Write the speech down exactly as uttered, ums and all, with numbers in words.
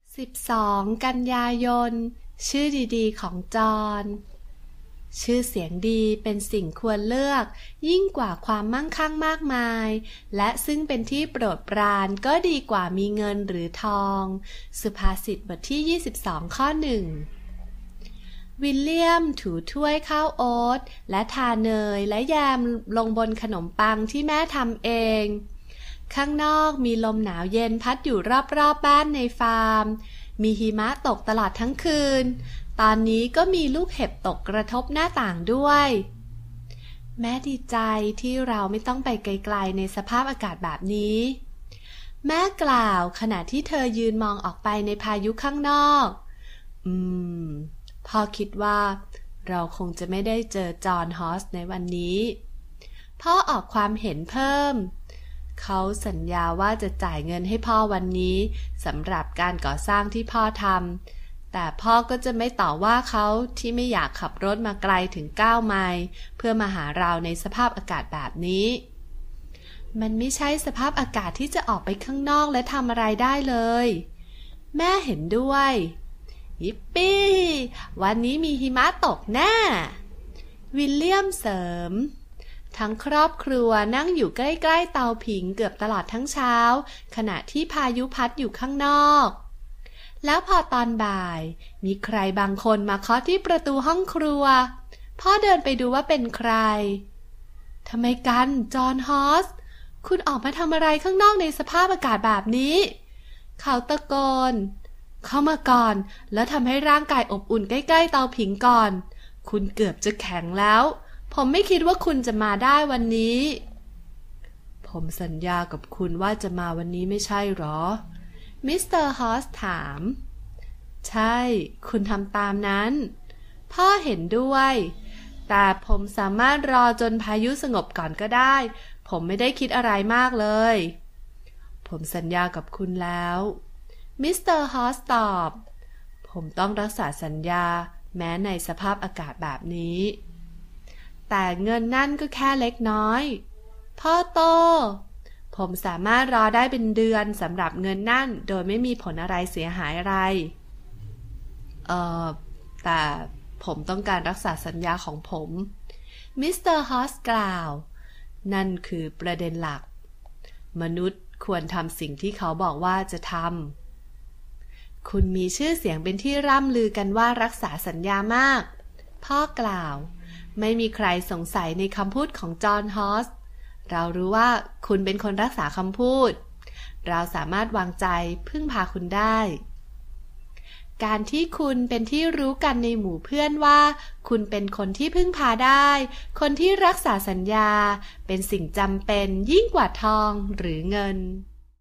สิบสองกันยายนชื่อดีๆของจอห์นชื่อเสียงดีเป็นสิ่งควรเลือกยิ่งกว่าความมั่งคั่งมากมายและซึ่งเป็นที่โปรดปรานก็ดีกว่ามีเงินหรือทองสุภาษิตบทที่ยี่สิบสองข้อหนึ่งวิลเลียมถูถ้วยข้าวโอ๊ตและทาเนยและแยมลงบนขนมปังที่แม่ทำเองข้างนอกมีลมหนาวเย็นพัดอยู่รอบๆ บ, บ้านในฟาร์มมีหิมะตกตลอดทั้งคืนตอนนี้ก็มีลูกเห็บตกกระทบหน้าต่างด้วยแม่ดีใจที่เราไม่ต้องไปไกลๆในสภาพอากาศแบบนี้แม่กล่าวขณะที่เธอยืนมองออกไปในพายุข้างนอกอืมพ่อคิดว่าเราคงจะไม่ได้เจอจอห์นฮอสในวันนี้พ่อออกความเห็นเพิ่มเขาสัญญาว่าจะจ่ายเงินให้พ่อวันนี้สำหรับการก่อสร้างที่พ่อทำแต่พ่อก็จะไม่ต่อว่าเขาที่ไม่อยากขับรถมาไกลถึงเก้าไมล์เพื่อมาหาเราในสภาพอากาศแบบนี้มันไม่ใช่สภาพอากาศที่จะออกไปข้างนอกและทำอะไรได้เลยแม่เห็นด้วยยิปปี้วันนี้มีหิมะตกแน่วิลเลียมเสริมทั้งครอบครัวนั่งอยู่ใกล้ๆเตาผิงเกือบตลอดทั้งเช้าขณะที่พายุพัดอยู่ข้างนอกแล้วพอตอนบ่ายมีใครบางคนมาเคาะที่ประตูห้องครัวพ่อเดินไปดูว่าเป็นใครทำไมกันจอห์นฮอสคุณออกมาทำอะไรข้างนอกในสภาพอากาศแบบนี้เขาตะโกนเข้ามาก่อนแล้วทำให้ร่างกายอบอุ่นใกล้ๆเตาผิงก่อนคุณเกือบจะแข็งแล้วผมไม่คิดว่าคุณจะมาได้วันนี้ผมสัญญากับคุณว่าจะมาวันนี้ไม่ใช่หรอมิสเตอร์ฮอสถามใช่คุณทำตามนั้นพ่อเห็นด้วยแต่ผมสามารถรอจนพายุสงบก่อนก็ได้ผมไม่ได้คิดอะไรมากเลยผมสัญญากับคุณแล้วมิสเตอร์ฮอสตอบผมต้องรักษาสัญญาแม้ในสภาพอากาศแบบนี้แต่เงินนั่นก็แค่เล็กน้อยพ่อโตผมสามารถรอได้เป็นเดือนสำหรับเงินนั่นโดยไม่มีผลอะไรเสียหายอะไรเอ่อแต่ผมต้องการรักษาสัญญาของผมมิสเตอร์ฮอสกล่าวนั่นคือประเด็นหลักมนุษย์ควรทำสิ่งที่เขาบอกว่าจะทำคุณมีชื่อเสียงเป็นที่ร่ำลือกันว่ารักษาสัญญามากพ่อกล่าวไม่มีใครสงสัยในคำพูดของจอห์นฮอสเรารู้ว่าคุณเป็นคนรักษาคำพูดเราสามารถวางใจพึ่งพาคุณได้การที่คุณเป็นที่รู้กันในหมู่เพื่อนว่าคุณเป็นคนที่พึ่งพาได้คนที่รักษาสัญญาเป็นสิ่งจำเป็นยิ่งกว่าทองหรือเงิน